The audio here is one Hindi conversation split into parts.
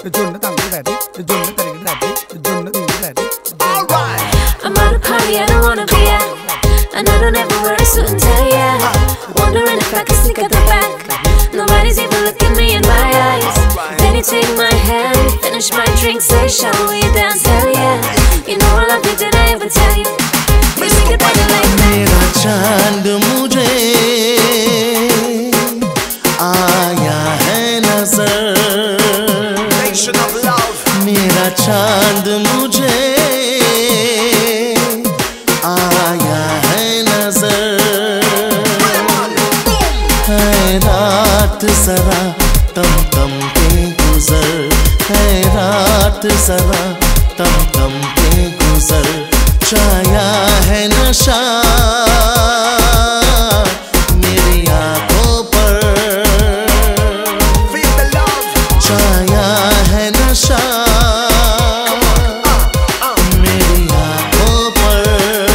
I'm at a party I don't wanna be at, and I don't ever wear a suit and tie, yeah. Wondering if I can sneak at the back. Nobody's even looking me in my eyes. Then you take my hand, finish my drink, say shall we dance, hell yeah. You know I love you, did I ever tell you? You make it better like that. मेरा चांद मुझे आया है नजर, मेरा चांद मुझे आया है नजर। है रात जरा तम तम के गुजर, है रात जरा तम तम के गुजर। छाया है नशा मेरी आंखों पर, छाया है नशा मेरी आंखों पर।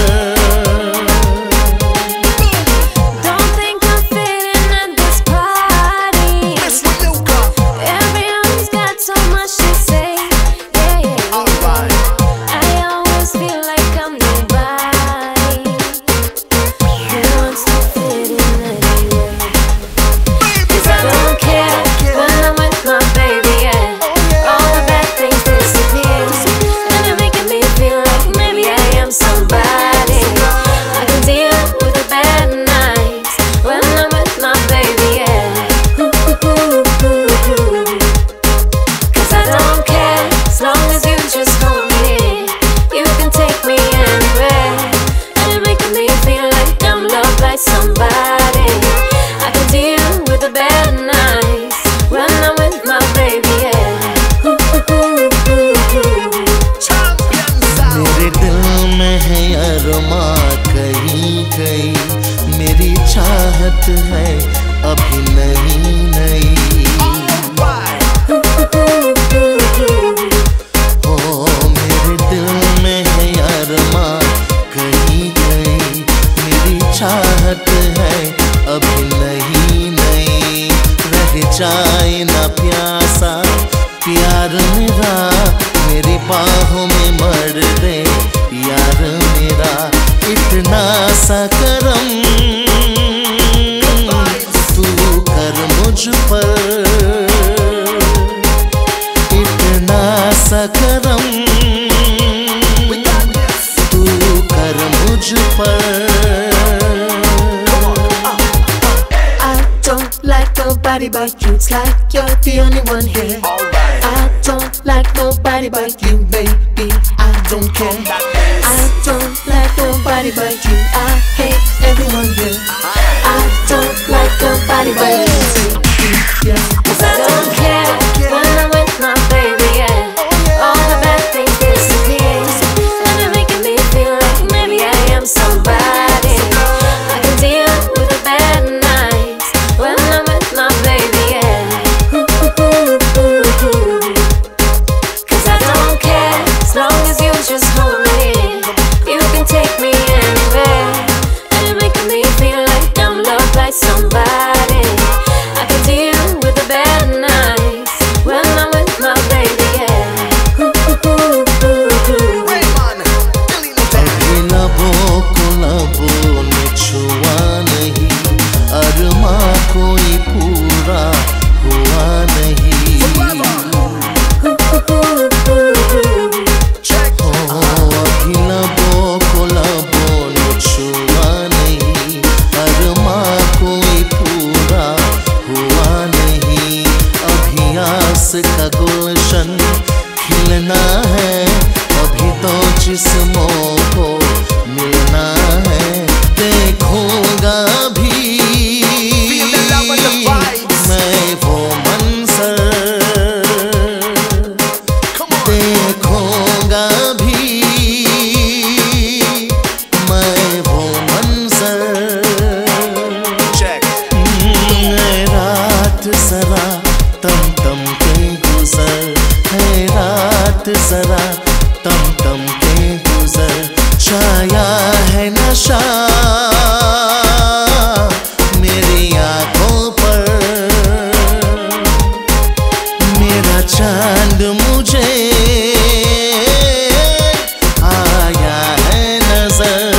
Don't think I'm fitting at this party. Everyone's got so much to say. Yeah, yeah. I always feel like I'm nobody. Who wants to fit in anyway? 'Cause I don't care when I'm with my baby, yeah. All the bad things disappear, and they're making me feel like maybe I am somebody. I can deal with the bad nights when I'm with my baby, yeah. 'Cause I don't care as long as you just hold me. You can take me anywhere, and you're making me feel like I'm loved by somebody. I can deal with the bad nights when I'm with my baby, yeah. मेरे दिल में है अरमा कहीं कहीं, मेरी चाहत है अभी नहीं नहीं। ओ मेरे दिल में है अरमा कहीं कहीं, मेरी चाहत है अभी नहीं नहीं। रह जाए ना प्यासा प्यार मेरा, मेरी बाहों में मर दे यार मेरा। इतना सा करम तू कर मुझ पर, इतना सा करम तू कर मुझ पर। I don't like nobody but you. It's like you're the only one here. I don't like nobody but you, baby. I don't care. I don't like nobody but you. I hate everyone here. I don't like nobody but you. 'Cause I don't care when I'm with my baby, yeah. All the bad things disappear, and they're making me feel like maybe I am somebody. I can deal with the bad nights when I'm with my baby, yeah. 'Cause I don't care as long as you just hold me. You can take me anywhere, and you're making me feel like I'm loved by somebody. I can deal with the bad nights when I'm with my baby, yeah. अभी लबों को लबों ने छुआ नहीं, अरमा कोई पूरा हुआ नहीं। अभी लबों को लबों ने छुआ नहीं, अरमा कोई पूरा हुआ नहीं। अभी आस का गुलशन खिलना है, अभी तो जिस्मों को मिलना है। देखूंगा भी मैं वो मंजर, देखूंगा भी मैं वो मंजर। रात जरा तम तम के गुजर, है रात जरा तम तम के गुजर। छाया है नशा मेरी आंखों पर, मेरा चांद मुझे आया है नजर,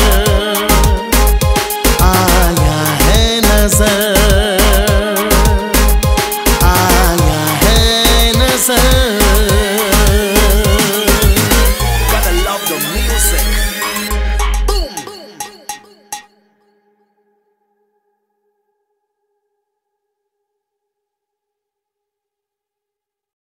आया है नजर, आया है नजर।